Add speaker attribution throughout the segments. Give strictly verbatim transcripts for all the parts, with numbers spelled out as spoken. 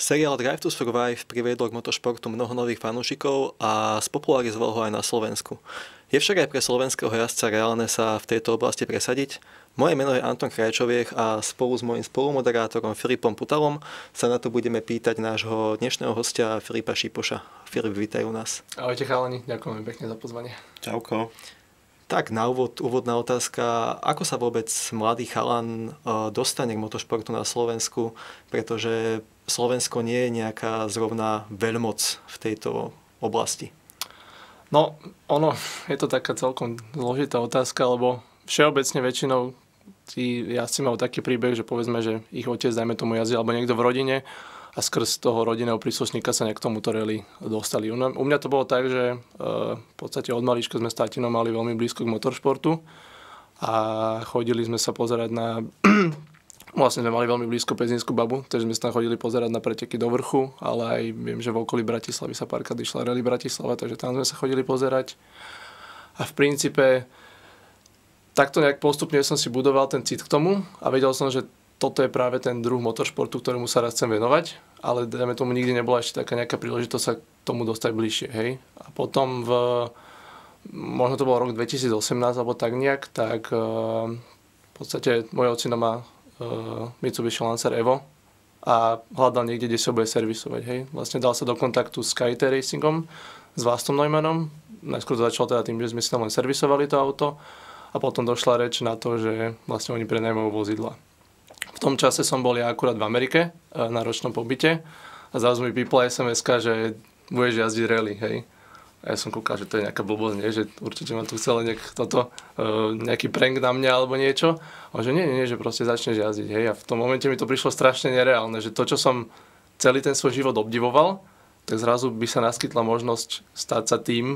Speaker 1: Seriál Drive to Survive priviedol k motošportu mnoho nových fanúšikov a spopularizoval ho aj na Slovensku. Je však aj pre slovenského jazdca reálne sa v tejto oblasti presadiť? Moje meno je Anton Krajčoviech a spolu s mojím spolumoderátorom Filipom Putalom sa na to budeme pýtať nášho dnešného hostia Filipa Šipoša. Filip, vítaj u nás.
Speaker 2: Ahojte chalani, ďakujem pekne za pozvanie.
Speaker 3: Čauko.
Speaker 1: Tak na úvod, úvodná otázka, ako sa vôbec mladý chalan dostane k motošportu na Slovensku, pretože Slovensko nie je nejaká zrovna veľmoc v tejto oblasti.
Speaker 2: No, ono, je to taká celkom zložitá otázka, lebo všeobecne väčšinou tí jazdci majú taký príbeh, že povedzme, že ich otec, dajme tomu jazdí, alebo niekto v rodine a skrz toho rodinného príslušníka sa nejak k tomuto rally dostali. U mňa to bolo tak, že v podstate od malička sme s tatinom mali veľmi blízko k motoršportu a chodili sme sa pozerať na... Vlastne sme mali veľmi blízko pezinskú babu, takže sme sa tam chodili pozerať na preteky do vrchu, ale aj viem, že v okolí Bratislavy sa párkrát išla Rally Bratislava, takže tam sme sa chodili pozerať. A v princípe takto nejak postupne som si budoval ten cit k tomu a vedel som, že toto je práve ten druh motoršportu, ktorému sa raz chcem venovať, ale dajme tomu nikdy nebola ešte taká nejaká príležitosť sa k tomu dostať bližšie, hej. A potom v, možno to bol rok dvetisícosemnásť alebo tak nejak, tak v podstate môj ocino má Mitsubishi Lancer Evo a hľadal niekde, kde sa bude servisovať, hej. Vlastne dal sa do kontaktu s K I T Racingom, s Vlastom Neumannom, najskôr to začalo teda tým, že sme si tam len servisovali to auto a potom došla reč na to, že vlastne oni prenajmujú vozidla. V tom čase som bol ja akurát v Amerike na ročnom pobyte a zrazu mi pípla es em eska, že budeš jazdiť rally, hej. A ja som kúkal, že to je nejaká blbosť, nie? Že určite ma tu chcel nejak toto, nejaký prank na mňa alebo niečo. A že nie, nie, nie, že proste začneš jazdiť, hej. A v tom momente mi to prišlo strašne nereálne, že to, čo som celý ten svoj život obdivoval, tak zrazu by sa naskytla možnosť stať sa tým,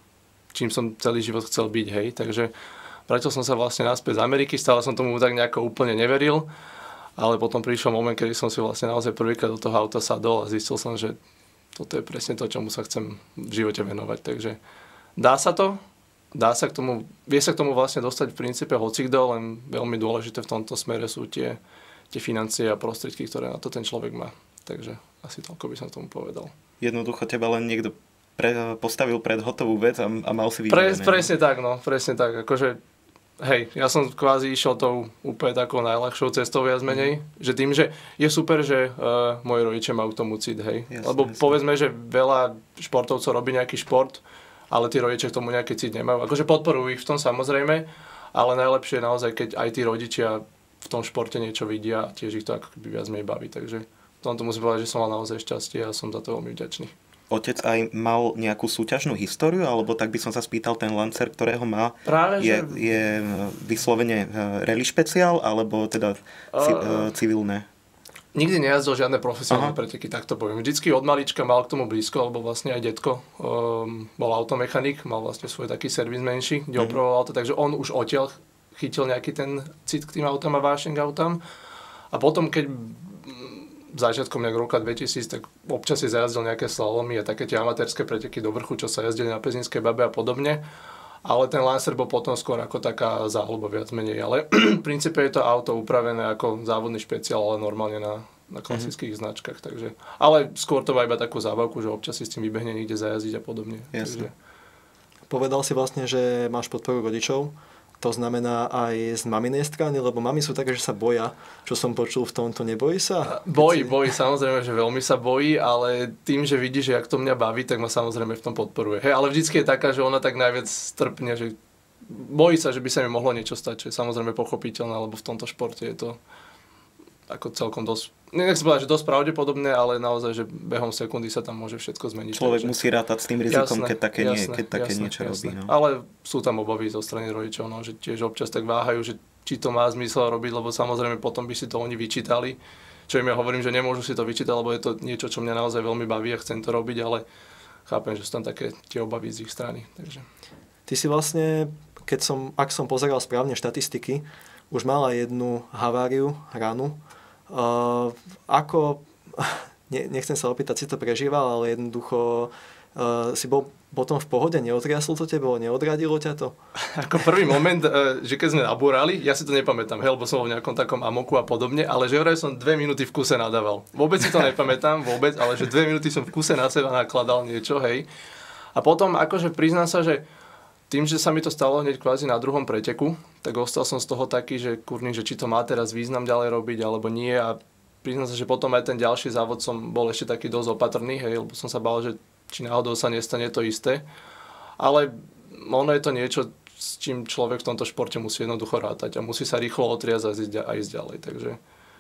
Speaker 2: čím som celý život chcel byť, hej. Takže vrátil som sa vlastne naspäť z Ameriky, stále som tomu tak nejako úplne neveril. Ale potom prišiel moment, kedy som si vlastne naozaj prvýkrát do toho auta sadol a zistil som, že toto je presne to, čomu sa chcem v živote venovať. Takže dá sa to, dá sa k tomu, vie sa k tomu vlastne dostať v princípe hocikdo, len veľmi dôležité v tomto smere sú tie, tie financie a prostriedky, ktoré na to ten človek má. Takže asi toľko by som tomu povedal.
Speaker 3: Jednoducho teba len niekto pre, postavil pred hotovú vec a, a mal si
Speaker 2: Pre,
Speaker 3: vybavené.
Speaker 2: presne tak, no, presne tak. Akože hej, ja som kvázi išiel tou úplne takou najľahšou cestou viac menej, mm. že tým, že je super, že uh, moji rodičia majú k tomu cit, hej. Jasne, Lebo jasne. Povedzme, že veľa športovcov robí nejaký šport, ale tí rodičia k tomu nejaký cit nemajú. Akože podporujú ich v tom samozrejme, ale najlepšie je naozaj, keď aj tí rodičia v tom športe niečo vidia a tiež ich to ako keby viac menej baví. Takže v tomto musím povedať, že som mal naozaj šťastie a som za to veľmi vďačný.
Speaker 3: Otec aj mal nejakú súťažnú históriu, alebo tak by som sa spýtal, ten Lancer, ktorého má,
Speaker 2: Práve,
Speaker 3: je,
Speaker 2: že...
Speaker 3: je vyslovene rally špeciál, alebo teda ci, uh, civilné?
Speaker 2: Nikdy nejazdil žiadne profesionálne preteky, tak to poviem. Vždycky od malička mal k tomu blízko, lebo vlastne aj detko um, bol automechanik, mal vlastne svoj taký servis menší, kde mm-hmm. opravoval auto, takže on už odtiaľ chytil nejaký ten cit k tým autám a vášeň k autám. A potom, keď začiatkom nejak roka dvetisíc, tak občas si zajazdil nejaké slalomy a také tie amatérske preteky do vrchu, čo sa jazdili na Pezinskej babe a podobne. Ale ten Lancer bol potom skôr ako taká záľuba viac menej. Ale v princípe je to auto upravené ako závodný špeciál, ale normálne na, na klasických mm-hmm. značkách. Takže, ale skôr to má iba takú zábavku, že občas si s tým vybehne niekde zajazdiť a podobne.
Speaker 3: Jasne.
Speaker 2: Takže...
Speaker 1: Povedal si vlastne, že máš podporu rodičov. To znamená aj z maminej strany, lebo mami sú také, že sa boja, čo som počul v tomto, nebojí sa?
Speaker 2: Bojí, bojí, samozrejme, že veľmi sa bojí, ale tým, že vidí, že jak to mňa baví, tak ma samozrejme v tom podporuje. Hej, ale vždycky je taká, že ona tak najviac strpne, že bojí sa, že by sa mi mohlo niečo stať, čo je samozrejme pochopiteľné, lebo v tomto športe je to ako celkom dosť, nechcem povedať, že dosť pravdepodobné, ale naozaj, že behom sekundy sa tam môže všetko zmeniť.
Speaker 3: Človek takže... musí rátať s tým rizikom,
Speaker 2: jasné,
Speaker 3: keď také,
Speaker 2: jasné,
Speaker 3: nie, keď také
Speaker 2: jasné,
Speaker 3: niečo
Speaker 2: jasné.
Speaker 3: robí. No.
Speaker 2: Ale sú tam obavy zo strany rodičov, no, že tiež občas tak váhajú, že či to má zmysel robiť, lebo samozrejme potom by si to oni vyčítali. Čo im ja hovorím, že nemôžu si to vyčítať, lebo je to niečo, čo mňa naozaj veľmi baví a chcem to robiť, ale chápem, že sú tam také tie obavy z ich strany. Takže.
Speaker 1: Ty si vlastne, keď som, ak som pozeral správne štatistiky, už mala jednu haváriu, ranu. Uh, ako, ne, nechcem sa opýtať, si to prežíval, ale jednoducho Uh, si bol potom v pohode, neotriaslo to tebo, neodradilo ťa to?
Speaker 2: Ako prvý moment, že keď sme nabúrali, ja si to nepamätám, hej, lebo som v nejakom takom amoku a podobne, ale že vraj som dve minúty v kuse nadával. Vôbec si to nepamätám, vôbec, ale že dve minúty som v kuse na seba nakladal niečo, hej. A potom akože priznám sa, že tým, že sa mi to stalo hneď kvázi na druhom preteku, tak ostal som z toho taký, že kurník, že či to má teraz význam ďalej robiť, alebo nie. A priznám sa, že potom aj ten ďalší závod som bol ešte taký dosť opatrný, hej, lebo som sa bál, že či náhodou sa nestane to isté. Ale ono je to niečo, s čím človek v tomto športe musí jednoducho rátať a musí sa rýchlo otriazať a ísť ďalej. Takže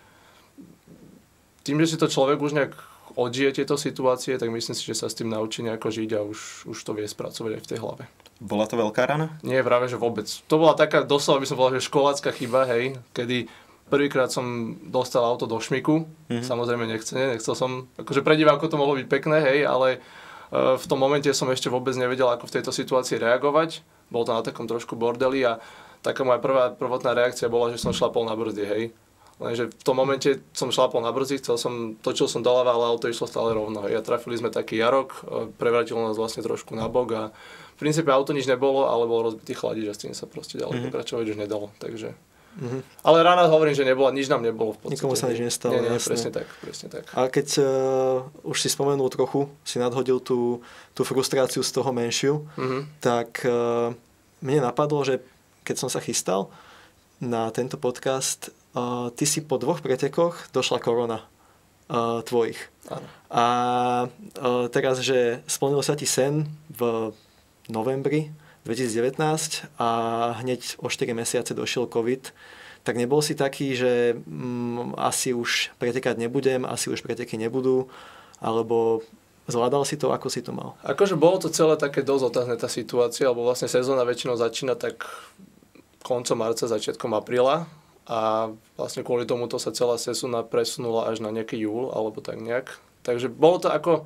Speaker 2: tým, že si to človek už nejak odžije tieto situácie, tak myslím si, že sa s tým naučí nejako žiť a už, už to vie spracovať aj v tej hlave.
Speaker 3: Bola to veľká rana?
Speaker 2: Nie, práve že vôbec. To bola taká, doslova by som povedal, že školácka chyba, hej, kedy prvýkrát som dostal auto do šmiku, mm-hmm. samozrejme nechcene, nechcel som, akože pre divákov to mohlo byť pekné, hej, ale v tom momente som ešte vôbec nevedel, ako v tejto situácii reagovať. Bol to na takom trošku bordeli a taká moja prvá prvotná reakcia bola, že som šlapol na brzdy, hej. Lenže v tom momente som šlapol na brzdy, chcel som, točil som doľava, ale auto išlo stále rovno. Hej. A trafili sme taký jarok, prevrátilo nás vlastne trošku na bok a v princípe auto nič nebolo, ale bol rozbitý chladič a s tým sa proste ďalej mm-hmm. pokračovať už nedalo. Takže... Mm-hmm. Ale rána hovorím, že nebola, nič nám nebolo v podstate.
Speaker 1: Nikomu sa nič nestalo.
Speaker 2: Nie, nie, presne tak, presne tak.
Speaker 1: A keď uh, už si spomenul trochu, si nadhodil tú, tú frustráciu z toho menšiu, mm-hmm. tak uh, mne napadlo, že keď som sa chystal na tento podcast, uh, ty si po dvoch pretekoch došla korona uh, tvojich.
Speaker 2: Áno.
Speaker 1: A uh, teraz, že splnil sa ti sen v novembri dvetisícdevätnásť a hneď o štyri mesiace došiel COVID, tak nebol si taký, že mm, asi už pretekať nebudem, asi už preteky nebudú, alebo zvládal si to, ako si to mal?
Speaker 2: Akože bolo to celé také dosť otázne tá situácia, lebo vlastne sezóna väčšinou začína tak koncom marca, začiatkom apríla a vlastne kvôli tomuto sa celá sezóna presunula až na nejaký júl, alebo tak nejak. Takže bolo to ako...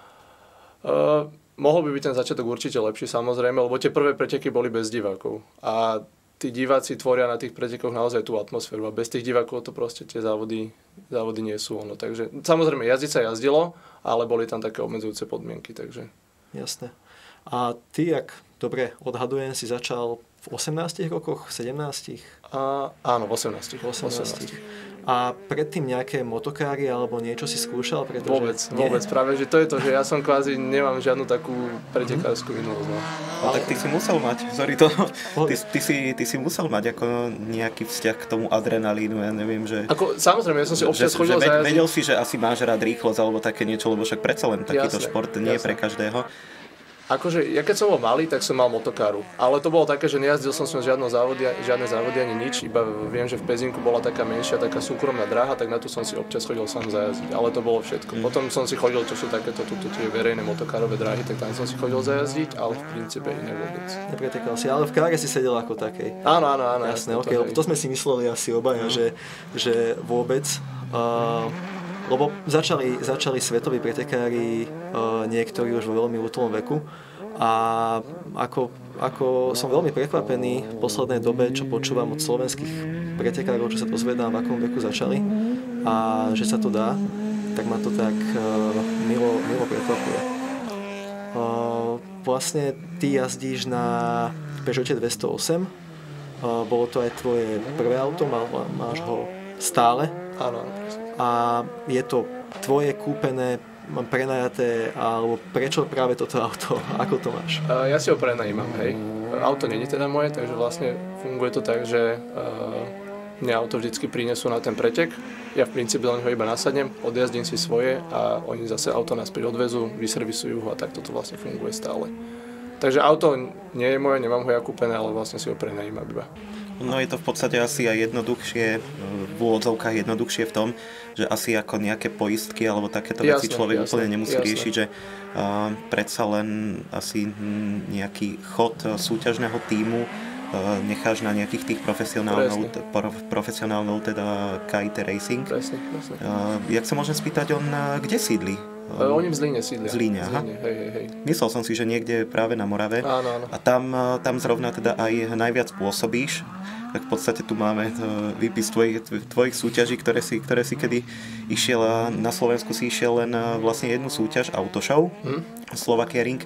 Speaker 2: Uh, Mohol by byť ten začiatok určite lepší, samozrejme, lebo tie prvé preteky boli bez divákov. A tí diváci tvoria na tých pretekoch naozaj tú atmosféru. A bez tých divákov to proste tie závody, závody nie sú ono. Takže samozrejme, jazdiť sa jazdilo, ale boli tam také obmedzujúce podmienky. Takže...
Speaker 1: Jasné. A ty, ak dobre odhadujem, si začal v osemnástich rokoch, sedemnástich?
Speaker 2: A, áno, v osemnástich.
Speaker 1: osemnástich. A predtým nejaké motokári alebo niečo si skúšal? Pretože...
Speaker 2: Vôbec,
Speaker 1: Nie.
Speaker 2: vôbec. Práve, že to je to, že ja som kvázi nemám žiadnu takú pretekárskú minulosť. No.
Speaker 3: Ale tak ty si musel mať, sorry to, ty, ty, si, ty si musel mať ako nejaký vzťah k tomu adrenalínu, ja neviem, že...
Speaker 2: Ako, samozrejme, ja som si občas
Speaker 3: že,
Speaker 2: chodil
Speaker 3: že
Speaker 2: zajazdiť.
Speaker 3: Vedel si, že asi máš rád rýchlosť alebo také niečo, lebo však predsa len takýto
Speaker 2: jasné,
Speaker 3: šport nie je
Speaker 2: jasné.
Speaker 3: pre každého.
Speaker 2: Akože, ja keď som bol malý, tak som mal motokáru. Ale to bolo také, že nejazdil som s ňou žiadne závody, žiadne závody ani nič. Iba viem, že v Pezinku bola taká menšia, taká súkromná dráha, tak na tu som si občas chodil sám zajazdiť. Ale to bolo všetko. Mm. Potom som si chodil, čo sú takéto tuto tie verejné motokárové dráhy, tak tam som si chodil zajazdiť, ale v princípe iné vôbec.
Speaker 1: Nepretekal si, ale v káre si sedel ako takej.
Speaker 2: Áno, áno, áno.
Speaker 1: Jasné, okay, to, to sme si mysleli asi obaja, mm. že, že vôbec. Uh, lebo začali, začali svetoví pretekári, uh, niektorí už vo veľmi útlom veku. A ako, ako som veľmi prekvapený v poslednej dobe, čo počúvam od slovenských pretekárov, čo sa dozvedám, v akom veku začali a že sa to dá, tak ma to tak uh, milo, milo prekvapuje. Uh, vlastne ty jazdíš na Peugeote dvestoosem, uh, bolo to aj tvoje prvé auto, má, máš ho stále.
Speaker 2: Áno.
Speaker 1: A je to tvoje kúpené, prenajaté, alebo prečo práve toto auto? Ako to máš?
Speaker 2: Uh, ja si ho prenajímam, hej. Auto nie je teda moje, takže vlastne funguje to tak, že uh, mne auto vždycky prinesú na ten pretek. Ja v princípe len ho iba nasadnem, odjazdím si svoje a oni zase auto naspäť odvezú, vyservisujú ho a takto to vlastne funguje stále. Takže auto nie je moje, nemám ho ja kúpené, ale vlastne si ho prenajímam iba.
Speaker 3: No je to v podstate asi aj jednoduchšie, v úvodzovkách jednoduchšie v tom, že asi ako nejaké poistky alebo takéto
Speaker 2: jasné,
Speaker 3: veci človek
Speaker 2: jasné,
Speaker 3: úplne nemusí
Speaker 2: jasné.
Speaker 3: riešiť, že uh, predsa len asi nejaký chod súťažného tímu uh, necháš na nejakých tých profesionálnou, pro, profesionálnou teda ká í té Racing.
Speaker 2: Presne, presne.
Speaker 3: Uh, jak sa môžem spýtať, on uh, kde sídli?
Speaker 2: Uh, oni v Zlíne sídlia.
Speaker 3: Zlíne, aha.
Speaker 2: Zlíne, hej, hej, hej.
Speaker 3: Myslel som si, že niekde práve na Morave.
Speaker 2: Áno, áno.
Speaker 3: A tam, tam zrovna teda aj najviac pôsobíš. Tak v podstate tu máme výpis tvojich, tvojich súťaží, ktoré si, ktoré si kedy išiel a na Slovensku si išiel len vlastne jednu súťaž, Autoshow, hmm. Slovakia Ring.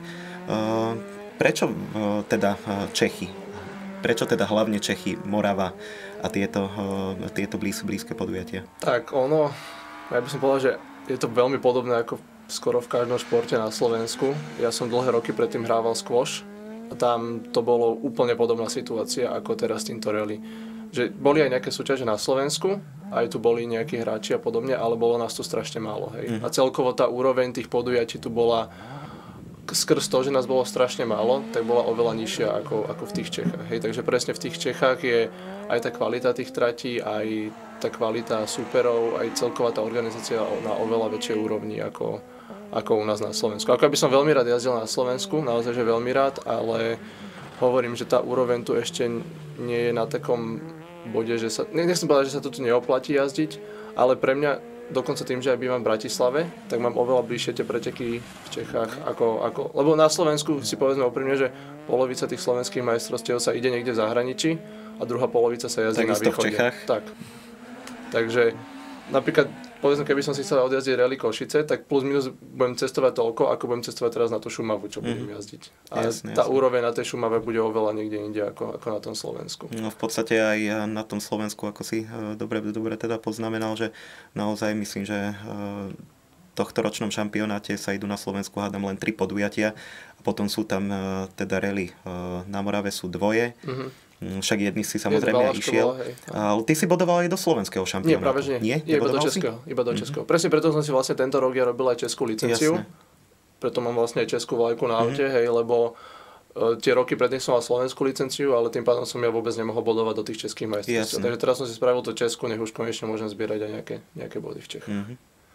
Speaker 3: Prečo teda Čechy? Prečo teda hlavne Čechy, Morava a tieto, tieto blíz, blízke podujatia?
Speaker 2: Tak ono, ja by som povedal, že je to veľmi podobné ako skoro v každom športe na Slovensku. Ja som dlhé roky predtým hrával squash a tam to bolo úplne podobná situácia ako teraz týmto rally. Že boli aj nejaké súťaže na Slovensku, aj tu boli nejakí hráči a podobne, ale bolo nás tu strašne málo. Hej. Mm. A celkovo tá úroveň tých podujatí tu bola skrz to, že nás bolo strašne málo, tak bola oveľa nižšia ako, ako v tých Čechách. Hej. Takže presne v tých Čechách je aj tá kvalita tých tratí, aj tá kvalita súperov, aj celková tá organizácia na oveľa väčšej úrovni ako, ako u nás na Slovensku. Ako by som veľmi rád jazdil na Slovensku, naozaj, že veľmi rád, ale hovorím, že tá úroveň tu ešte nie je na takom bode, že sa, nechcem povedať, že sa to tu neoplatí jazdiť, ale pre mňa dokonca tým, že aj bývam v Bratislave, tak mám oveľa bližšie tie preteky v Čechách, ako, ako, lebo na Slovensku si povedzme úprimne, že polovica tých slovenských majstrovstiev sa ide niekde v zahraničí a druhá polovica sa jazdí na východe.
Speaker 3: V Čechách?
Speaker 2: Tak. Takže napríklad, povedzme, keby som si chcel odjazdiť rally Košice, tak plus minus budem cestovať toľko, ako budem cestovať teraz na tú Šumavu, čo budem mm. jazdiť. A jasne, tá jasne. úroveň na tej Šumave bude oveľa niekde inde ako, ako na tom Slovensku.
Speaker 3: No v podstate aj na tom Slovensku, ako si dobre, dobre teda poznamenal, že naozaj myslím, že v tohto ročnom šampionáte sa idú na Slovensku hádam len tri podujatia a potom sú tam teda rally na Morave sú dvoje. Mm-hmm. Však jedný si samozrejme aj išiel. Bola, ale ty si bodoval aj do slovenského šampionátu.
Speaker 2: Nie, práve že nie. nie? Iba do českého. Iba do českého. Mm-hmm. Presne preto som si vlastne tento rok ja robil aj českú licenciu. Jasne. Preto mám vlastne aj českú vlajku na aute, mm-hmm. hej, lebo uh, tie roky predtým som mal slovenskú licenciu, ale tým pádom som ja vôbec nemohol bodovať do tých českých majstrovstiev. Takže teraz som si spravil to česku, nech už konečne môžem zbierať aj nejaké, nejaké body v Čechách. Mm-hmm.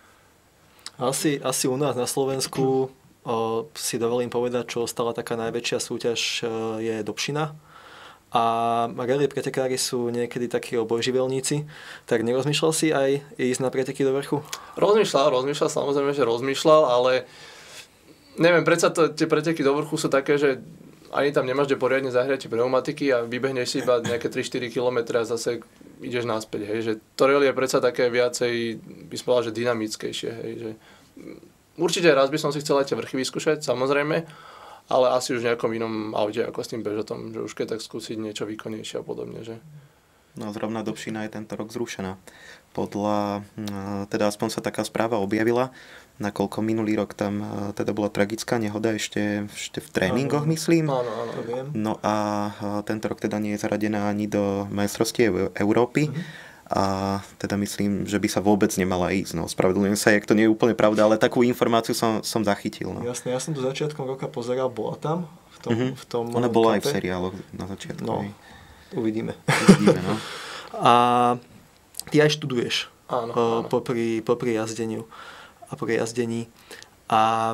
Speaker 1: Asi, asi u nás na Slovensku uh, si dovolím povedať, čo stala taká najväčšia súťaž uh, je Dobšina. A rally pretekári sú niekedy takí obojživelníci, tak nerozmýšľal si aj ísť na preteky do vrchu?
Speaker 2: Rozmýšľal, rozmýšľal, samozrejme, že rozmýšľal, ale neviem, predsa to, tie preteky do vrchu sú také, že ani tam nemáš kde poriadne zahriať pneumatiky a vybehneš si iba nejaké tri štyri kilometre a zase ideš naspäť, hej, že to rally je predsa také viacej, by som povedal, že dynamickejšie, hej, že určite raz by som si chcel aj tie vrchy vyskúšať, samozrejme, ale asi už v nejakom inom aute ako s tým Peugeotom, že už keď tak skúsiť niečo výkonnejšie a podobne, že.
Speaker 3: No zrovna Dobšina je tento rok zrušená. Podľa, teda aspoň sa taká správa objavila, nakoľko minulý rok tam teda bola tragická nehoda ešte, ešte v tréningoch, myslím.
Speaker 2: Áno, áno, viem.
Speaker 3: No a tento rok teda nie je zaradená ani do majstrovstiev Európy. Mm-hmm. A teda myslím, že by sa vôbec nemala ísť. No, spravedlňujem sa, jak to nie je úplne pravda, ale takú informáciu som, som zachytil. No.
Speaker 1: Jasne, ja som tu začiatkom roka pozeral, bola tam v tom, mm-hmm. v tom
Speaker 3: Ona bola kampe. Aj v seriáloch na začiatku.
Speaker 1: No, uvidíme.
Speaker 3: uvidíme no.
Speaker 1: A ty aj študuješ
Speaker 2: áno,
Speaker 1: uh,
Speaker 2: áno.
Speaker 1: popri, popri jazdeniu a pri jazdení. A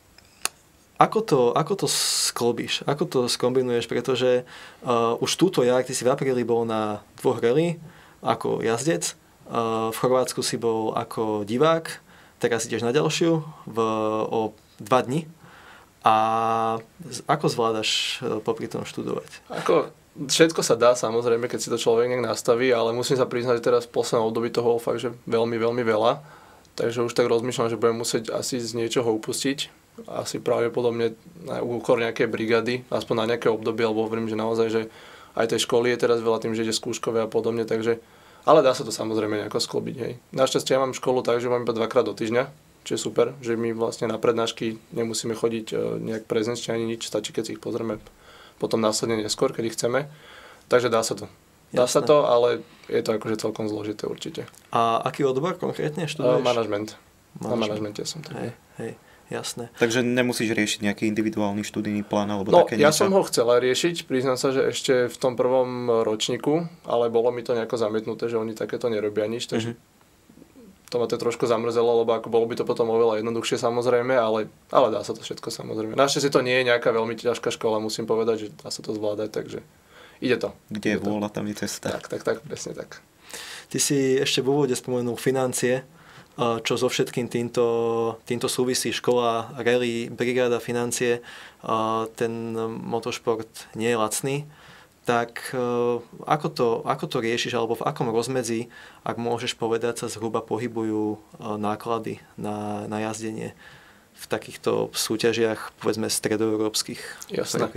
Speaker 1: ako to, ako to sklobíš? Ako to skombinuješ? Pretože uh, už túto jar, ty si v apríli bol na dvoch rally ako jazdec, v Chorvátsku si bol ako divák, teraz ideš na ďalšiu v, o dva dni. A ako zvládaš popri tom študovať?
Speaker 2: Ako, všetko sa dá samozrejme, keď si to človek nejak nastaví, ale musím sa priznať, že teraz v poslednom období toho fakt, že veľmi, veľmi veľa. Takže už tak rozmýšľam, že budem musieť asi z niečoho upustiť. Asi pravdepodobne na úkor nejakej brigády, aspoň na nejaké obdobie, alebo hovorím, že naozaj, že aj tej školy je teraz veľa tým, že ide skúškové a podobne, takže ale dá sa to samozrejme nejako sklobiť, hej. Našťastie ja mám školu tak, že mám iba dvakrát do týždňa, čo je super, že my vlastne na prednášky nemusíme chodiť nejak prezenčne ani nič, stačí, keď si ich pozrieme potom následne neskôr, keď ich chceme. Takže dá sa to. Dá Jasné. sa to, ale je to akože celkom zložité určite.
Speaker 1: A aký odbor konkrétne študuješ?
Speaker 2: Uh, Manažment. Na manažmente som tak.
Speaker 1: Hej, hej. Jasné.
Speaker 3: Takže nemusíš riešiť nejaký individuálny študijný plán alebo
Speaker 2: no,
Speaker 3: také
Speaker 2: niečo? No, ja
Speaker 3: niečo?
Speaker 2: som ho chcela riešiť, priznám sa, že ešte v tom prvom ročníku, ale bolo mi to nejako zamietnuté, že oni takéto nerobia nič, takže mm-hmm. to ma to trošku zamrzelo, lebo ako bolo by to potom oveľa jednoduchšie samozrejme, ale, ale dá sa to všetko samozrejme. Našťastie to nie je nejaká veľmi ťažká škola, musím povedať, že dá sa to zvládať, takže ide to.
Speaker 3: Kde je vôľa, tam je cesta.
Speaker 2: Tak, tak, tak, presne tak.
Speaker 1: Ty si ešte v úvode spomenul financie. čo so všetkým týmto, týmto súvisí, škola, rally, brigáda, financie, ten motošport nie je lacný. Tak ako to, ako to riešiš, alebo v akom rozmedzi, ak môžeš povedať, sa zhruba pohybujú náklady na, na jazdenie v takýchto súťažiach, povedzme stredoeurópskych?
Speaker 2: Jasné.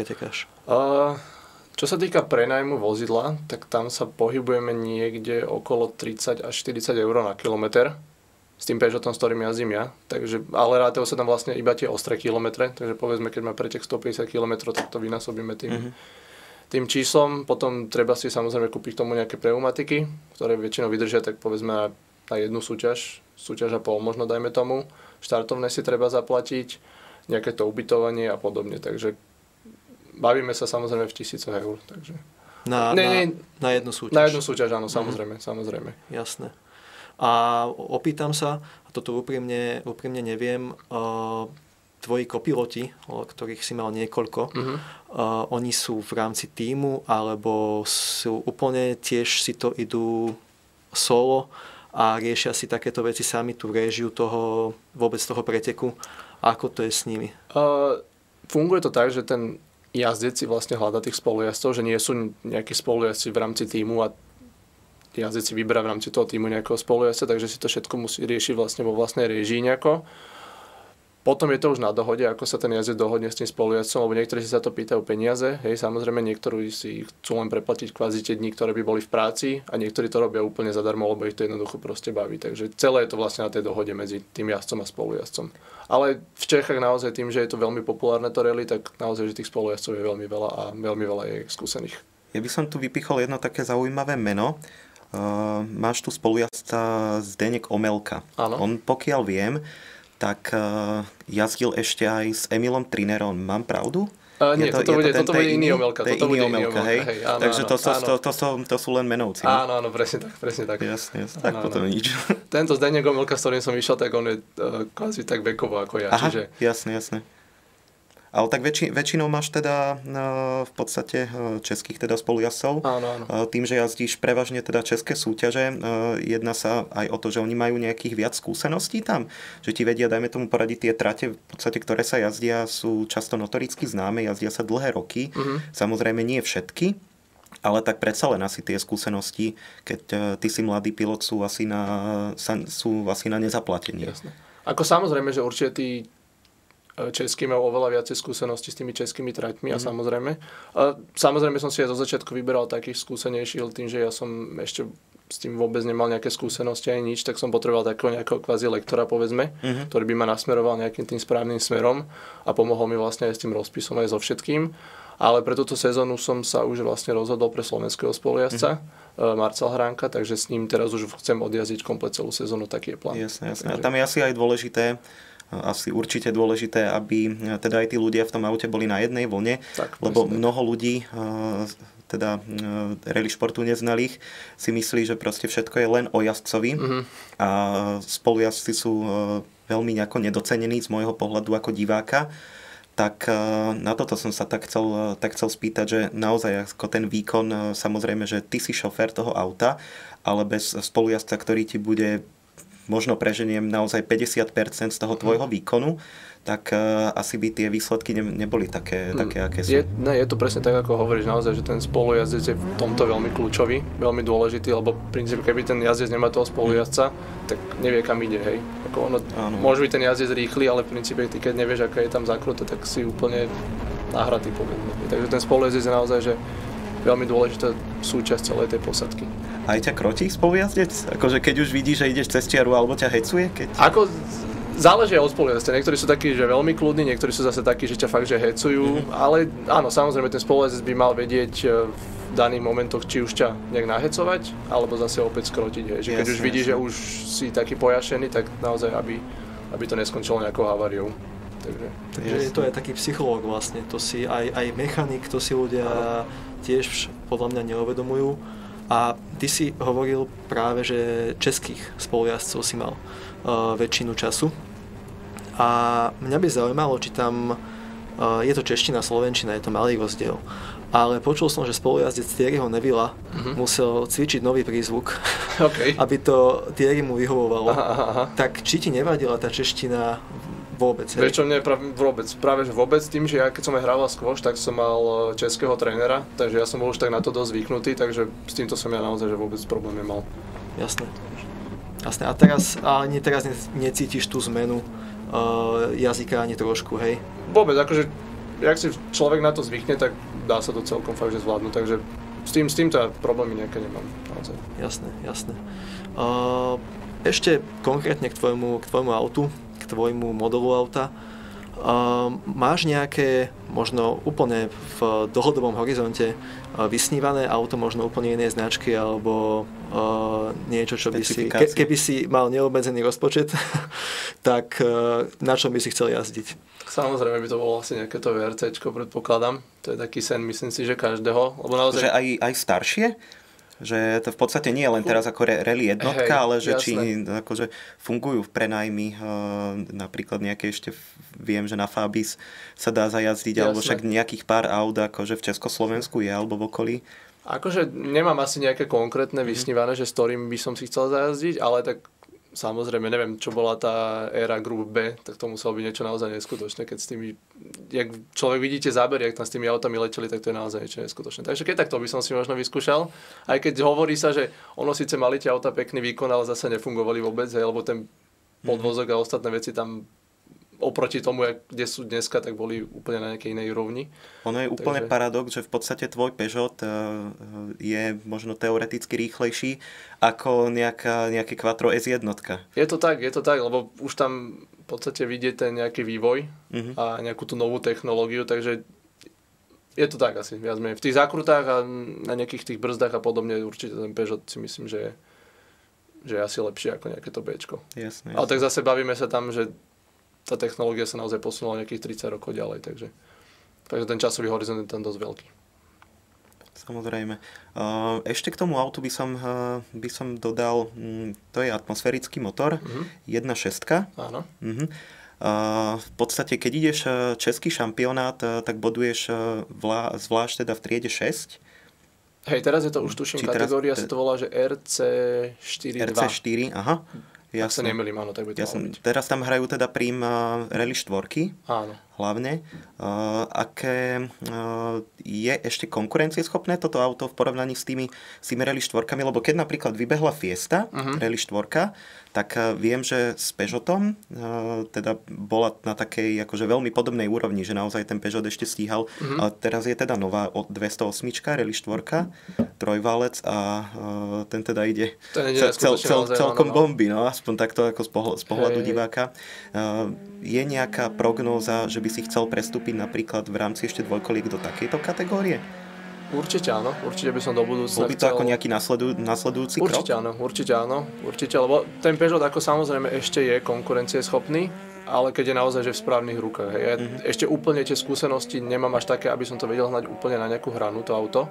Speaker 1: Uh,
Speaker 2: čo sa týka prenajmu vozidla, tak tam sa pohybujeme niekde okolo tridsať až štyridsať eur na kilometr s tým Peugeotom, s ktorým jazdím ja. Takže, ale rátajú sa tam vlastne iba tie ostré kilometre, takže povedzme, keď má pretek stopäťdesiat kilometrov, tak to vynásobíme tým. Mm-hmm. tým číslom, potom treba si samozrejme kúpiť k tomu nejaké pneumatiky, ktoré väčšinou vydržia, tak povedzme na, na jednu súťaž, súťaž a pol možno dajme tomu. Štartovné si treba zaplatiť, nejaké to ubytovanie a podobne, takže bavíme sa samozrejme v tisícoch eur. Takže...
Speaker 1: Na,
Speaker 2: ne,
Speaker 1: na,
Speaker 2: ne,
Speaker 1: na jednu súťaž?
Speaker 2: Na jednu súťaž, áno, samozrejme, mm-hmm. samozrejme.
Speaker 1: Jasné. A opýtam sa, a toto úprimne, úprimne neviem, uh, tvoji kopiloti, ktorých si mal niekoľko, uh-huh. uh, oni sú v rámci tímu, alebo sú úplne tiež si to idú solo a riešia si takéto veci sami, tú réžiu toho, vôbec toho preteku. Ako to je s nimi?
Speaker 2: Uh, funguje to tak, že ten jazdec si vlastne hľadá tých spolujazdcov, že nie sú nejakí spolujazdci v rámci tímu a jazdec si vyberá v rámci toho tímu nejakého spolujazdca, takže si to všetko musí riešiť vlastne vo vlastnej réžii nejako. Potom je to už na dohode, ako sa ten jazdec dohodne s tým spolujazdcom, lebo niektorí si za to pýtajú peniaze, hej, samozrejme niektorí si chcú len preplatiť kvázi tie dní, ktoré by boli v práci a niektorí to robia úplne zadarmo, lebo ich to jednoducho proste baví. Takže celé je to vlastne na tej dohode medzi tým jazdcom a spolujazdcom. Ale v Čechách naozaj tým, že je to veľmi populárne to rally, tak naozaj, že tých spolujazdcov je veľmi veľa a veľmi veľa je skúsených. Ja
Speaker 3: by som tu vypichol jedno také zaujímavé meno. Uh, máš tu spolujazdca Zdeněk Omelka.
Speaker 2: Áno.
Speaker 3: On, pokiaľ viem, tak uh, jazdil ešte aj s Emilom Trinerom. Mám pravdu?
Speaker 2: Uh, nie, to, toto, bude, toto bude iný Omelka.
Speaker 3: To
Speaker 2: toto
Speaker 3: bude
Speaker 2: iný
Speaker 3: Omelka, hej? hej áno, Takže to, áno, to, to, to, sú, to sú len menovci.
Speaker 2: Áno, áno, presne tak, presne tak.
Speaker 3: Jasne, jasne, tak áno, potom áno. nič.
Speaker 2: Tento Zdeněk Omelka, s ktorým som išiel, tak on je uh, kvázi tak vekovo ako ja.
Speaker 3: Aha,
Speaker 2: čiže...
Speaker 3: jasne, jasne. Ale tak väčši, väčšinou máš teda uh, v podstate uh, českých teda spolujazdcov.
Speaker 2: Áno, áno.
Speaker 3: Uh, tým, že jazdíš prevažne teda české súťaže, uh, jedná sa aj o to, že oni majú nejakých viac skúseností tam. Že ti vedia, dajme tomu poradiť, tie trate, v podstate, ktoré sa jazdia, sú často notoricky známe, jazdia sa dlhé roky. Uh-huh. Samozrejme nie všetky, ale tak predsa len asi tie skúsenosti, keď uh, ty si mladý pilot, sú asi na, sa, sú asi na nezaplatenie.
Speaker 2: Jasné. Ako samozrejme, že určite tí český majú oveľa viacej skúseností s tými českými traťmi mm. a samozrejme. A samozrejme som si aj zo začiatku vyberal takých skúsenejších, tým, že ja som ešte s tým vôbec nemal nejaké skúsenosti ani nič, tak som potreboval takého nejakého kvázi lektora, povedzme, mm-hmm. ktorý by ma nasmeroval nejakým tým správnym smerom a pomohol mi vlastne aj s tým rozpisom, aj so všetkým. Ale pre túto sezónu som sa už vlastne rozhodol pre slovenského spolujazdca, mm-hmm. Marcel Hránka, takže s ním teraz už chcem odjazdiť komplet celú sezónu, taký je plán.
Speaker 3: Jasne, jasne. Takže... A tam je asi aj dôležité, asi určite dôležité, aby teda aj tí ľudia v tom aute boli na jednej vlne, tak, lebo mnoho ľudí, teda rally športu neznalých, si myslí, že proste všetko je len o jazdcovi mm-hmm. a spolujazdci sú veľmi nejako nedocenení z môjho pohľadu ako diváka. Tak na toto som sa tak chcel, tak chcel spýtať, že naozaj ako ten výkon, samozrejme, že ty si šofér toho auta, ale bez spolujazdca, ktorý ti bude možno preženiem naozaj päťdesiat percent z toho tvojho výkonu, tak uh, asi by tie výsledky ne, neboli také, hmm. také, aké sú.
Speaker 2: Je, ne, je to presne tak, ako hovoríš, naozaj, že ten spolujazdec je v tomto veľmi kľúčový, veľmi dôležitý, lebo v princípe, keby ten jazdec nemá toho spolujazdca, tak nevie, kam ide, hej. Ako ono, môže byť ten jazdec rýchly, ale v princípe, ty keď nevieš, aká je tam zákruta, tak si úplne nahratý, povedzme. Takže ten spolujazdec je naozaj, že veľmi dôležitá súčasť celej tej posadky.
Speaker 3: Aj ťa krotí spolujazdec? Akože keď už vidíš, že ideš cez čiaru, alebo ťa hecuje? Keď...
Speaker 2: Ako záleží od spolujazdca. Niektorí sú takí, že veľmi kľudní, niektorí sú zase takí, že ťa fakt, že hecujú. Mm-hmm. Ale áno, samozrejme, ten spolujazdec by mal vedieť v daných momentoch, či už ťa nejak nahecovať, alebo zase opäť skrotiť. Hej. Že keď jasne, už vidíš, jasne. že už si taký pojašený, tak naozaj, aby, aby to neskončilo nejakou haváriou. Takže,
Speaker 1: takže je to aj taký psychológ vlastne. To si aj, aj mechanik, to si ľudia áno. tiež podľa mňa neuvedomujú. A ty si hovoril práve, že českých spolujazdcov si mal uh, väčšinu času. A mňa by zaujímalo, či tam uh, je to čeština, slovenčina, je to malý rozdiel. ale počul som, že spolujazdec Thierryho Nevilla uh-huh. musel cvičiť nový prízvuk,
Speaker 2: okay.
Speaker 1: aby to Thierry mu vyhovovalo.
Speaker 2: Aha, aha.
Speaker 1: Tak či ti nevadila tá čeština vôbec?
Speaker 2: Vieš čo, nie, práve, vôbec, práve že vôbec, tým, že ja keď som aj hrával squash, tak som mal českého trénera, takže ja som bol už tak na to dosť zvyknutý, takže s týmto som ja naozaj že vôbec problém nemal.
Speaker 1: Jasné. Jasné. A teraz, ani teraz ne, necítiš tú zmenu uh, jazyka ani trošku, hej?
Speaker 2: Vôbec, akože, jak si človek na to zvykne, tak dá sa to celkom fakt, že zvládnu, takže s tým, s týmto ja problémy nejaké nemám, naozaj.
Speaker 1: Jasné, jasné. Uh, ešte konkrétne k tvojmu, k tvojmu autu, k tvojmu modelu auta. Uh, máš nejaké, možno úplne v dlhodobom horizonte uh, vysnívané auto, možno úplne inej značky, alebo uh, niečo, čo by si, ke, keby si mal neobmedzený rozpočet, tak uh, na čom by si chcel jazdiť?
Speaker 2: Samozrejme by to bolo asi nejaké to VRCčko, predpokladám. To je taký sen, myslím si, že každého. Lebo naozaj...
Speaker 3: Že aj, aj staršie? Že to v podstate nie je len teraz ako rally jednotka, hej, ale že jasné. Či akože fungujú v prenajmi, napríklad nejaké ešte, viem, že na Fabis sa dá zajazdiť, jasné. Alebo však nejakých pár aut, akože v Československu je, alebo v okolí.
Speaker 2: Akože nemám asi nejaké konkrétne vysnívané, že s ktorým by som si chcel zajazdiť, ale tak samozrejme, neviem, čo bola tá éra Group B, tak to muselo byť niečo naozaj neskutočné, keď s tými, jak človek vidíte zábery, jak tam s tými autami leteli, tak to je naozaj niečo neskutočné. Takže keď tak to by som si možno vyskúšal, aj keď hovorí sa, že ono síce mali tie auta pekný výkon, ale zase nefungovali vôbec, hej, lebo ten podvozok a ostatné veci tam oproti tomu, kde sú dneska, tak boli úplne na nejakej inej úrovni.
Speaker 3: Ono je úplne Takže... paradox, že v podstate tvoj Peugeot je možno teoreticky rýchlejší ako nejaká, nejaký Quattro es jeden.
Speaker 2: Je to tak, je to tak, lebo už tam v podstate vidíte nejaký vývoj uh-huh. a nejakú tú novú technológiu, takže je to tak asi, viac menej. V tých zákrutách a na nejakých tých brzdách a podobne určite ten Peugeot si myslím, že je, že je asi lepšie ako nejaké to Bčko.
Speaker 3: Jasne, jasne.
Speaker 2: Ale tak zase bavíme sa tam, že tá technológia sa naozaj posunula nejakých tridsať rokov ďalej, takže, takže ten časový horizont je tam dosť veľký.
Speaker 3: Samozrejme. Ešte k tomu autu by som, by som dodal, to je atmosférický motor, uh-huh. jedna šesť.
Speaker 2: Áno.
Speaker 3: Uh-huh. V podstate, keď ideš český šampionát, tak boduješ zvlášť teda v triede šesť.
Speaker 2: Hej, teraz je to už tuším, Či kategória teraz... sa to volá, že er cé štyri dva.
Speaker 3: er cé štyri, aha.
Speaker 2: Ja sa nemýlim, áno, tak by to
Speaker 3: ja som, teraz tam hrajú teda Prim uh, Rally štyri,
Speaker 2: áno.
Speaker 3: Hlavne. Uh, aké uh, je ešte konkurencieschopné toto auto v porovnaní s tými, s tými Rally štyri, lebo keď napríklad vybehla Fiesta, uh-huh. Rally štyri, tak uh, viem, že s Peugeotom uh, teda bola na takej akože veľmi podobnej úrovni, že naozaj ten Peugeot ešte stíhal. Uh-huh. A teraz je teda nová dvestoosem Rally štyri, trojvalec a uh, ten teda ide cel, cel, cel, celkom bomby, no, aspoň takto ako z pohľadu, z pohľadu diváka. Uh, je nejaká prognóza, že by si chcel prestúpiť napríklad v rámci ešte dvojkoliek do takejto kategórie?
Speaker 2: Určite áno, určite by som do budúcna
Speaker 3: Bol by to chcel... ako nejaký nasledu, nasledujúci krok?
Speaker 2: Určite áno, určite áno, určite, lebo ten Peugeot ako samozrejme ešte je konkurencieschopný, ale keď je naozaj že v správnych rukách. Hej. Ja mm-hmm. ešte úplne tie skúsenosti nemám až také, aby som to vedel hnať úplne na nejakú hranu, to auto.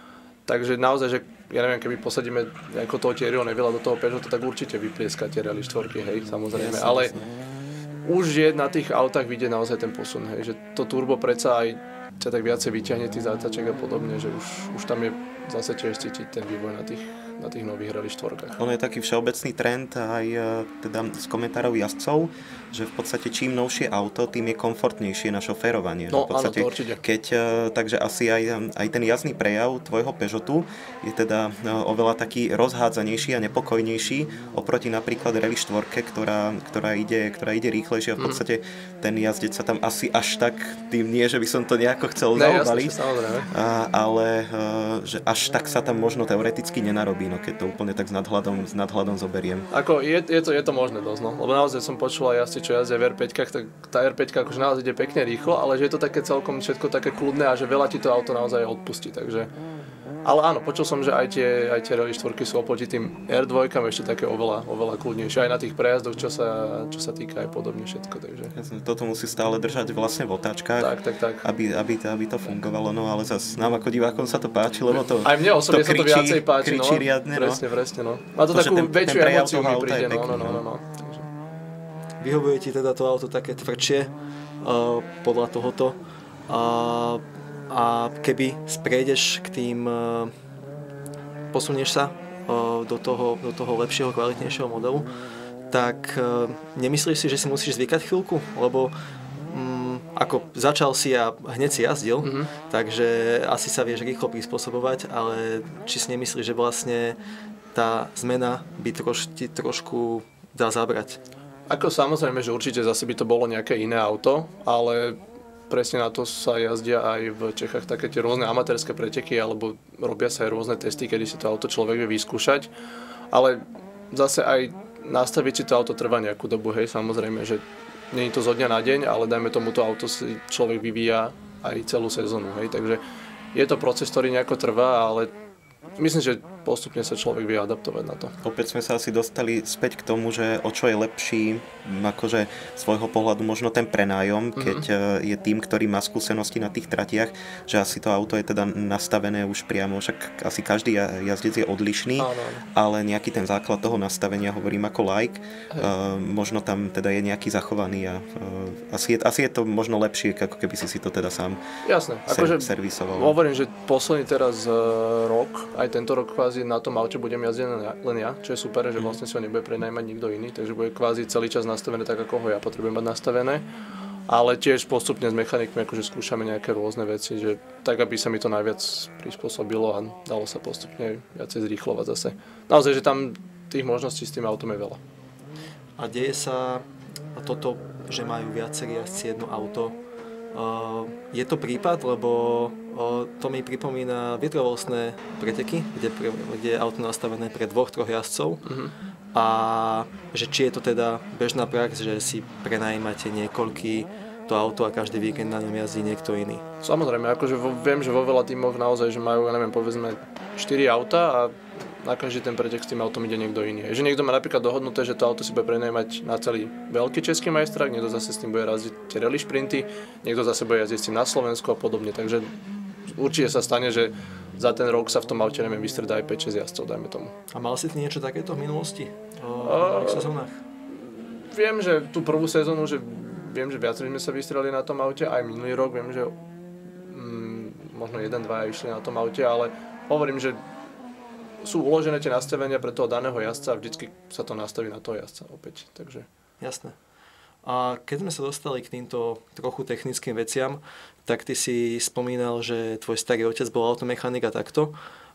Speaker 2: Takže naozaj, že ja neviem, keby posadíme ako toho Thierryho Nevilla do toho Peugeota, tak určite vyplieska tie Rally štyri, hej, samozrejme, yes, ale yes. Už je na tých autách vidieť naozaj ten posun, hej, že to turbo predsa aj ťa tak viacej vyťahne tých zátaček a podobne, že už, už tam je zase tiež cítiť ten vývoj na tých, na tých nových Rally štyri.
Speaker 3: Ono je taký všeobecný trend aj teda z komentárov jazdcov, že v podstate čím novšie auto, tým je komfortnejšie na šoférovanie.
Speaker 2: No,
Speaker 3: v podstate,
Speaker 2: áno, to určite.
Speaker 3: Keď, takže asi aj, aj ten jazdný prejav tvojho Peugeotu je teda oveľa taký rozhádzanejší a nepokojnejší oproti napríklad Rally štyri, ktorá, ktorá, ide, ktorá ide rýchlejšie a v podstate mm. ten jazdec sa tam asi až tak tým nie, že by som to nejako chcel
Speaker 2: ne,
Speaker 3: zaobaliť,
Speaker 2: jasne,
Speaker 3: ale že až tak sa tam možno teoreticky nenarobí, no keď to úplne tak s nadhľadom, s nadhľadom zoberiem.
Speaker 2: Ako je, je, to, je to možné dosť, no. Lebo naozaj som počul aj jazdci, čo jazdia v er päť, tak tá er päť akože naozaj ide pekne rýchlo, ale že je to také celkom všetko také kľudné a že veľa ti to auto naozaj odpustí, takže... Ale áno, počul som, že aj tie, aj tie Rally štyri sú oproti tým er dva ešte také oveľa, oveľa kľudnejšie, aj na tých prejazdoch, čo sa, čo sa týka aj podobne všetko, takže...
Speaker 3: Toto musí stále držať vlastne v otáčkach,
Speaker 2: tak, tak, tak.
Speaker 3: Aby, aby, to, aby to fungovalo, no ale zase nám ako divákom sa to páči, lebo to
Speaker 2: aj mne osobne
Speaker 3: to
Speaker 2: sa to viacej páči, no,
Speaker 3: riadne,
Speaker 2: presne, presne, no. Má to takú ten, väčšiu ten emóciu mi príde, no, no, no, no, no. Takže...
Speaker 1: Vyhovuje ti teda to auto také tvrdšie uh, podľa tohoto. Uh, a keby sprejdeš k tým, posunieš sa do toho, do toho lepšieho, kvalitnejšieho modelu, tak nemyslíš si, že si musíš zvykať chvíľku? Lebo mm, ako začal si a hneď si jazdil, mm-hmm. takže asi sa vieš rýchlo prispôsobovať, ale či si nemyslíš, že vlastne tá zmena by troš, ti trošku dá zabrať?
Speaker 2: Ako samozrejme, že určite zase by to bolo nejaké iné auto, ale presne na to sa jazdia aj v Čechách také tie rôzne amatérske preteky, alebo robia sa aj rôzne testy, kedy si to auto človek vie vyskúšať. Ale zase aj nastaviť si to auto trvá nejakú dobu, hej, samozrejme, že nie je to zo dňa na deň, ale dajme tomu to auto si človek vyvíja aj celú sezónu, hej, takže je to proces, ktorý nejako trvá, ale myslím, že postupne sa človek vie adaptovať na to.
Speaker 3: Opäť sme sa asi dostali späť k tomu, že o čo je lepší akože svojho pohľadu možno ten prenájom, keď mm-hmm. je tým, ktorý má skúsenosti na tých tratiach, že asi to auto je teda nastavené už priamo, však asi každý jazdec je odlišný, áno. ale nejaký ten základ toho nastavenia, hovorím ako like, uh, možno tam teda je nejaký zachovaný a uh, asi, je, asi je to možno lepšie, ako keby si si to teda sám
Speaker 2: Jasné,
Speaker 3: ser-
Speaker 2: akože
Speaker 3: servisoval.
Speaker 2: Hovorím, že posledný teraz uh, rok, aj tento rok kvázi na tom aute budem jazdiť len ja, čo je super, že vlastne si ho nebude prenajmať nikto iný, takže bude kvázi celý čas nastavené tak, ako ho ja potrebujem mať nastavené. Ale tiež postupne s mechanikmi akože skúšame nejaké rôzne veci, že tak, aby sa mi to najviac prispôsobilo a dalo sa postupne viacej zrýchlovať zase. Naozaj, že tam tých možností s tým autom je veľa.
Speaker 1: A deje sa toto, že majú viacerí jazdci jedno auto. Uh, je to prípad, lebo uh, to mi pripomína vytrvalostné preteky, kde, kde je auto nastavené pre dvoch, troch jazdcov. Uh-huh. A že či je to teda bežná prax, že si prenajímate niekoľký to auto a každý víkend na ňom jazdí niekto iný.
Speaker 2: Samozrejme, akože vo, viem, že vo veľa tímoch naozaj, že majú, ja neviem, povedzme štyri auta a na každý ten pretek s tým autom ide niekto iný. Že niekto má napríklad dohodnuté, že to auto si bude prenajmať na celý veľký český majstrák, niekto zase s tým bude jazdiť tie rally šprinty, niekto zase bude jazdiť s tým na Slovensku a podobne. Takže určite sa stane, že za ten rok sa v tom aute, neviem, vystredá aj päť šesť jazdcov, dajme tomu.
Speaker 1: A mal si ty niečo takéto v minulosti? O, v sezónach?
Speaker 2: Viem, že tú prvú sezónu, že viem, že viac sme sa vystrelili na tom aute, aj minulý rok viem, že mm, možno jeden, dva išli na tom aute, ale hovorím, že sú uložené tie nastavenia pre toho daného jazdca a vždycky sa to nastaví na toho jazdca opäť, takže...
Speaker 1: Jasné. A keď sme sa dostali k týmto trochu technickým veciam, tak ty si spomínal, že tvoj starý otec bol automechanik a takto.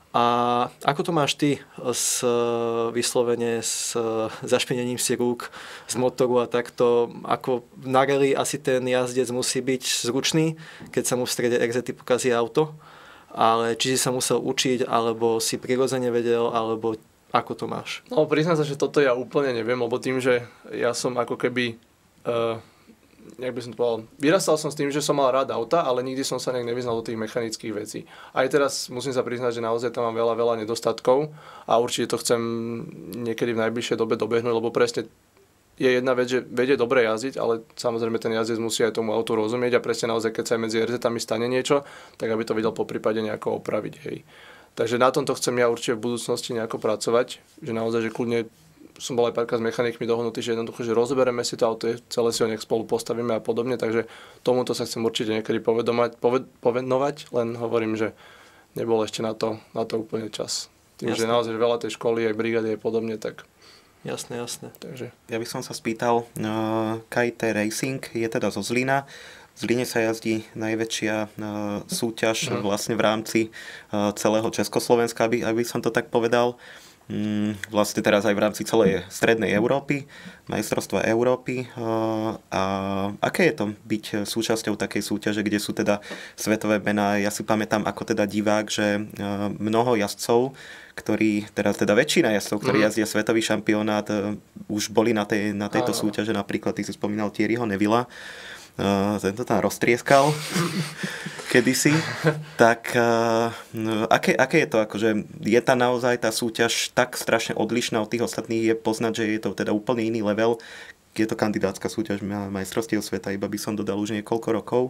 Speaker 1: A ako to máš ty s, vyslovene s zašpinením si rúk z motoru a takto? Ako na rally asi ten jazdec musí byť zručný, keď sa mu v strede er zet pokazí auto? Ale či si sa musel učiť, alebo si prirodzene vedel, alebo ako to máš?
Speaker 2: No, priznám sa, že toto ja úplne neviem, lebo tým, že ja som ako keby, uh, jak by som to povedal, vyrastal som s tým, že som mal rád auta, ale nikdy som sa nejak nevyznal do tých mechanických vecí. Aj teraz musím sa priznať, že naozaj tam mám veľa, veľa nedostatkov a určite to chcem niekedy v najbližšej dobe dobehnúť, lebo presne je jedna vec, že vedie dobre jazdiť, ale samozrejme ten jazdec musí aj tomu autu rozumieť a presne naozaj, keď sa aj medzi er zetami stane niečo, tak aby to vedel poprípade nejako opraviť. Hej. Takže na tomto chcem ja určite v budúcnosti nejako pracovať, že naozaj, že kľudne som bol aj párkrát s mechanikmi dohodnutý, že jednoducho, že rozoberieme si to auto, celé si ho nech spolu postavíme a podobne, takže tomuto sa chcem určite niekedy povedomať, poved, povednovať, len hovorím, že nebol ešte na to, na to úplne čas. Tým, Jasne. Že naozaj že veľa tej školy, aj brigády, aj podobne, tak...
Speaker 1: Jasné, jasné.
Speaker 2: Takže.
Speaker 3: Ja by som sa spýtal, uh, ká í té Racing je teda zo Zlína. V Zlíne sa jazdí najväčšia uh, súťaž mm. vlastne v rámci uh, celého Československa, aby, aby som to tak povedal. Mm, vlastne teraz aj v rámci celej strednej Európy, majstrovstva Európy. Uh, a aké je to byť súčasťou takej súťaže, kde sú teda svetové mená? Ja si pamätám ako teda divák, že uh, mnoho jazdcov, ktorí, teraz teda väčšina jazdcov, ktorí mm. jazdia svetový šampionát, uh, už boli na, tej, na tejto Áno. súťaže, napríklad ty si spomínal Thierryho Nevilla, uh, ten to tam roztrieskal kedysi, tak uh, aké, aké je to, akože je tá naozaj tá súťaž tak strašne odlišná od tých ostatných, je poznať, že je to teda úplne iný level, je to kandidátska súťaž na majstrovstiev sveta, iba by som dodal už niekoľko rokov.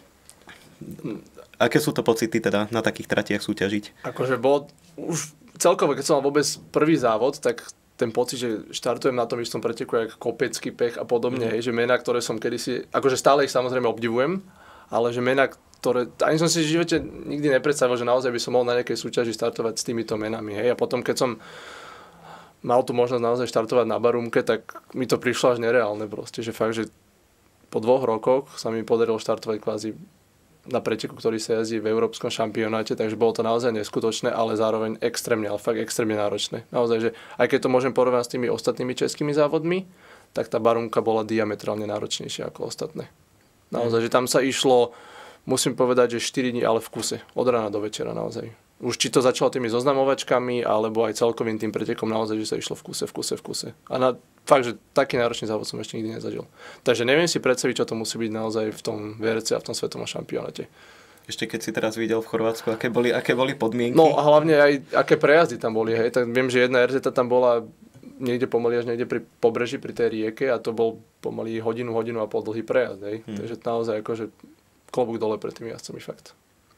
Speaker 3: Aké sú to pocity teda na takých tratiach súťažiť?
Speaker 2: Akože bol už celkovo, keď som mal vôbec prvý závod, tak ten pocit, že štartujem na tom istom preteku, jak kopecký pech a podobne, mm. hej, že mená, ktoré som kedysi, akože stále ich samozrejme obdivujem, ale že mená, ktoré... Ani som si v živote nikdy nepredstavil, že naozaj by som mohol na nejakej súťaži startovať s týmito menami. Hej. A potom, keď som mal tu možnosť naozaj štartovať na Barumke, tak mi to prišlo až nereálne proste, že fakt, že po dvoch rokoch sa mi podarilo štartovať kvázi na preteku, ktorý sa jazdí v európskom šampionáte, takže bolo to naozaj neskutočné, ale zároveň extrémne, ale fakt extrémne náročné. Naozaj, že aj keď to môžem porovnať s tými ostatnými českými závodmi, tak tá Barumka bola diametrálne náročnejšia ako ostatné. Naozaj, že tam sa išlo, musím povedať, že štyri dní, ale v kuse, od rána do večera naozaj. Už či to začalo tými zoznamovačkami, alebo aj celkovým tým pretekom naozaj, že sa išlo v kuse, v kuse, v kuse. A na, fakt, že taký náročný závod som ešte nikdy nezažil. Takže neviem si predstaviť, čo to musí byť naozaj v tom vé er cé a v tom svetovom šampionáte.
Speaker 3: Ešte keď si teraz videl v Chorvátsku, aké boli, aké boli podmienky?
Speaker 2: No a hlavne aj aké prejazdy tam boli. Hej. Tak viem, že jedna er zet tam bola niekde pomaly až niekde pri pobreží, pri tej rieke a to bol pomaly hodinu, hodinu a pol dlhý prejazd. Hej. Hmm. Takže naozaj akože klobúk dole pred tými jazdcami fakt.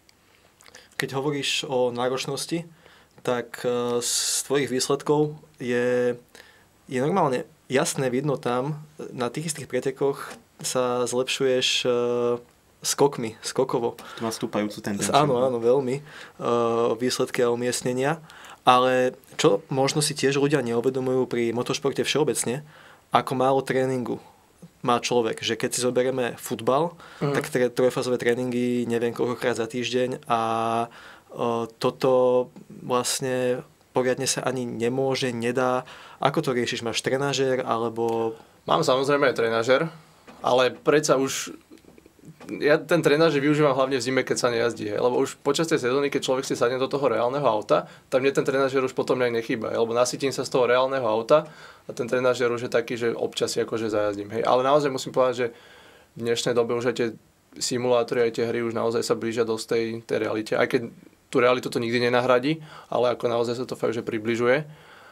Speaker 1: Keď hovoríš o náročnosti, tak z tvojich výsledkov je, je normálne jasné vidno tam, na tých istých pretekoch sa zlepšuješ skokmi, skokovo.
Speaker 3: To má stúpajúcu tendenciu.
Speaker 1: Áno, áno, veľmi. Výsledky a umiestnenia. Ale čo možno si tiež ľudia neuvedomujú pri motošporte všeobecne, ako málo tréningu má človek, že keď si zoberieme futbal, mm. tak tre, trojfázové tréningy neviem koľkokrát za týždeň a o, toto vlastne poriadne sa ani nemôže, nedá. Ako to riešiš? Máš trenažér alebo...
Speaker 2: Mám samozrejme aj trenažér, ale predsa už ja ten trenažér využívam hlavne v zime, keď sa nejazdí, hej, lebo už počas tej sezóny, keď človek si sadne do toho reálneho auta, tam mne ten trenažér už potom nejak nechýba, hej, lebo nasytím sa z toho reálneho auta a ten trenažér už je taký, že občas si akože zajazdím. Hej. Ale naozaj musím povedať, že v dnešnej dobe už aj tie simulátory, aj tie hry už naozaj sa blížia dosť tej, tej realite, aj keď tú realitu to nikdy nenahradí, ale ako naozaj sa to fakt, že približuje.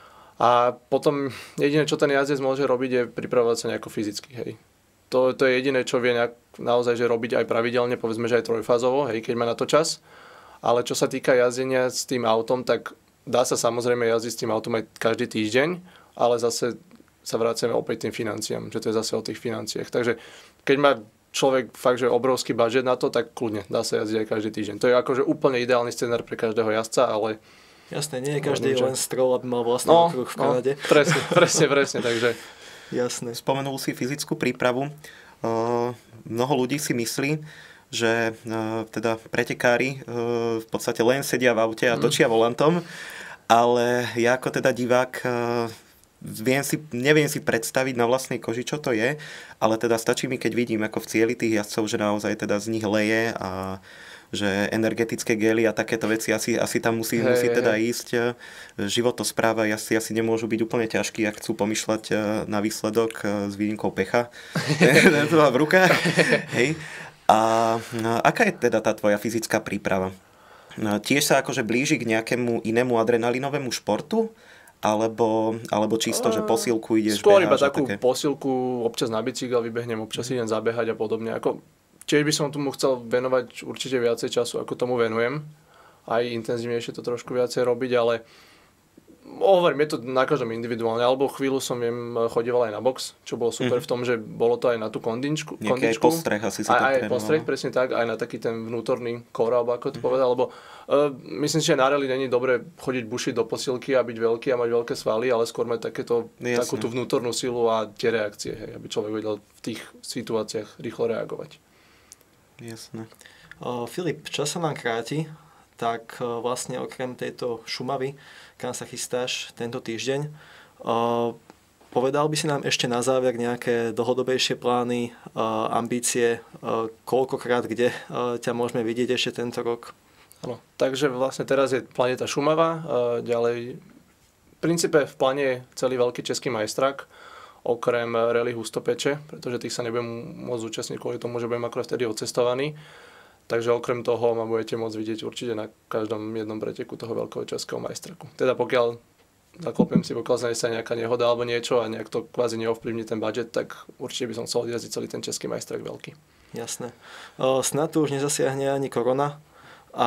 Speaker 2: A potom jediné, čo ten jazdec môže robiť, je pripravovať sa nejako fyzicky, hej. To, to je jediné, čo vie nejak, naozaj že robiť aj pravidelne, povedzme, že aj trojfázovo, hej, keď má na to čas. Ale čo sa týka jazdenia s tým autom, tak dá sa samozrejme jazdiť s tým autom aj každý týždeň, ale zase sa vraciame opäť tým financiám, že to je zase o tých financiách. Takže keď má človek fakt, že obrovský budget na to, tak kľudne dá sa jazdiť aj každý týždeň. To je akože úplne ideálny scenár pre každého jazdca, ale...
Speaker 1: Jasné, nie je každý len strol, aby mal vlastný
Speaker 2: no,
Speaker 1: okruh v Kanade.
Speaker 2: No, presne, presne, presne, takže...
Speaker 1: Jasné.
Speaker 3: Spomenul si fyzickú prípravu. Uh, mnoho ľudí si myslí, že uh, teda pretekári uh, v podstate len sedia v aute a točia mm. volantom, ale ja ako teda divák uh, viem si, neviem si predstaviť na vlastnej koži, čo to je, ale teda stačí mi, keď vidím ako v cieli tých jazdcov, že naozaj teda z nich leje a že energetické gély a takéto veci asi, asi tam musí, hey, musí teda hey. ísť. Životospráva asi, asi nemôžu byť úplne ťažkí, ak chcú pomýšľať na výsledok s výnimkou pecha. To má v rukách. Hej. A aká je teda tá tvoja fyzická príprava? Tiež sa akože blíži k nejakému inému adrenalinovému športu? Alebo, alebo čisto, že posilku ideš,
Speaker 2: skôr iba takú
Speaker 3: také...
Speaker 2: posilku, občas na bicykel vybehnem, občas idem zabehať a podobne. Ako tiež by som tomu chcel venovať určite viacej času, ako tomu venujem. Aj intenzívnejšie to trošku viacej robiť, ale hovorím, je to na každom individuálne. Alebo chvíľu som viem, chodieval aj na box, čo bolo super mm. v tom, že bolo to aj na tú kondičku.
Speaker 3: Nejaký aj postreh asi si to
Speaker 2: trénoval. Aj postreh, presne tak, aj na taký ten vnútorný core, alebo ako to mm. povedal, lebo uh, myslím si, že na rally není dobre chodiť bušiť do posilky a byť veľký a mať veľké svaly, ale skôr mať takéto, takú tú vnútornú silu a tie reakcie, hej, aby človek vedel v tých situáciách rýchlo reagovať.
Speaker 3: Jasné.
Speaker 1: Uh, Filip, čas sa nám kráti, tak uh, vlastne okrem tejto Šumavy, kam sa chystáš tento týždeň, uh, povedal by si nám ešte na záver nejaké dlhodobejšie plány, uh, ambície, uh, koľkokrát, kde uh, ťa môžeme vidieť ešte tento rok?
Speaker 2: Áno, takže vlastne teraz je Planeta Šumava, uh, ďalej v princípe v pláne je celý veľký český majstrák, okrem rally Hustopeče, pretože tých sa nebudem môcť zúčastniť kvôli tomu, že budem akorát vtedy odcestovaný. Takže okrem toho ma budete môcť vidieť určite na každom jednom preteku toho veľkého českého majstraku. Teda pokiaľ zaklopím si, pokiaľ sa nestane nejaká nehoda alebo niečo a nejak to kvázi neovplyvní ten budget, tak určite by som chcel odjazdiť celý ten český majstrak veľký.
Speaker 1: Jasné. Snad tu už nezasiahne ani korona a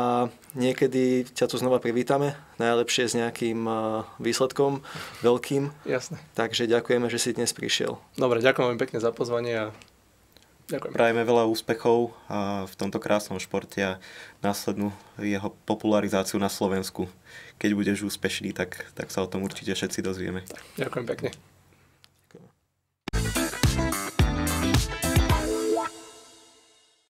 Speaker 1: niekedy ťa tu znova privítame, najlepšie s nejakým výsledkom veľkým.
Speaker 2: Jasné.
Speaker 1: Takže ďakujeme, že si dnes prišiel.
Speaker 2: Dobre, ďakujem veľmi pekne za pozvanie a Ďakujem.
Speaker 3: Prajeme veľa úspechov a v tomto krásnom športe a následnú jeho popularizáciu na Slovensku. Keď budeš úspešný, tak, tak sa o tom určite všetci dozvieme.
Speaker 2: Ďakujem pekne.